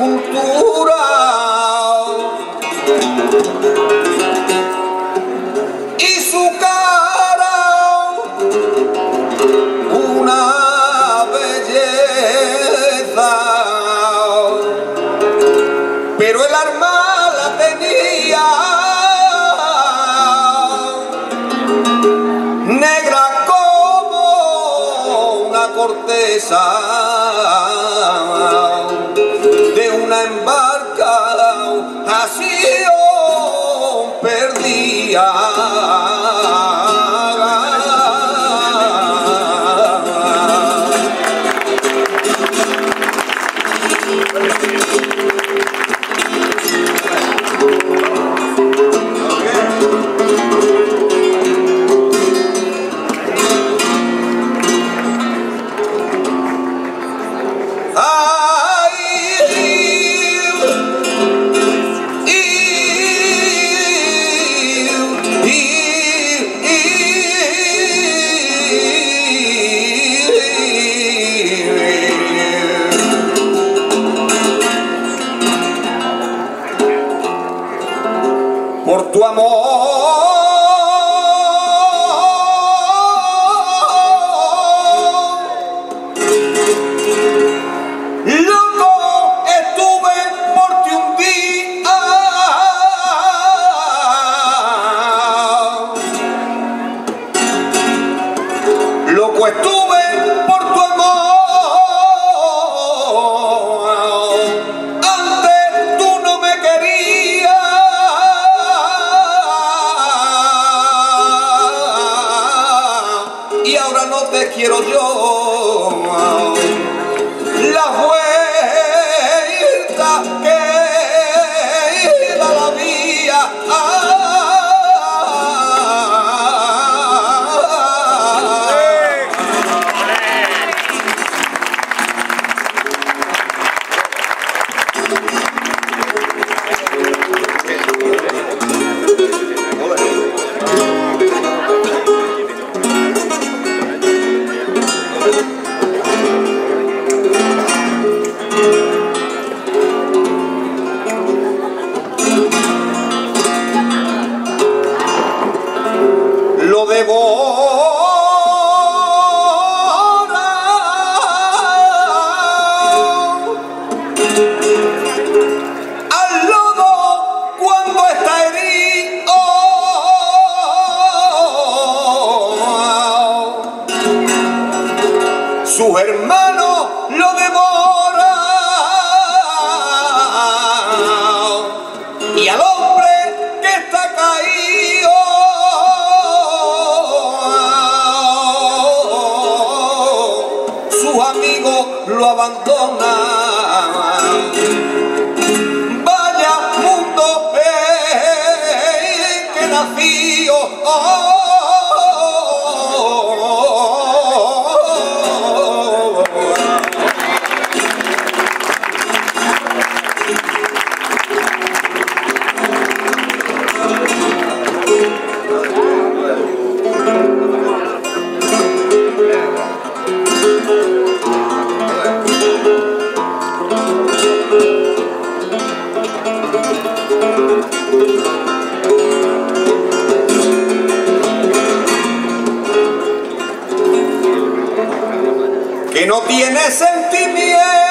cultura. Y su cara una belleza, pero el alma la tenía negra como una corteza de una embarcación perdida. Por tu amor loco estuve por ti un día, loco estuve por tu amor. Antes tú no me querías y ahora no te quiero yo. La vuelta que da la vía, lo devora al lodo cuando está herido. Sus hermanos lo devoran y al hombre que está caído sus amigos lo abandonan. Vaya mundo que nació. Que no tiene sentimiento